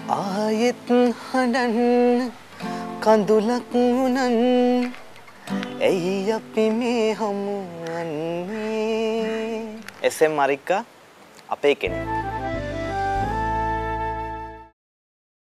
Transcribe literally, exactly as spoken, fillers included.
ආයෙත් හඬන් කඳුලක් උනන් ඇයි අපි මේ හමු වන්නේ? එස් එම් මරික්කා අපේ කෙනෙක්.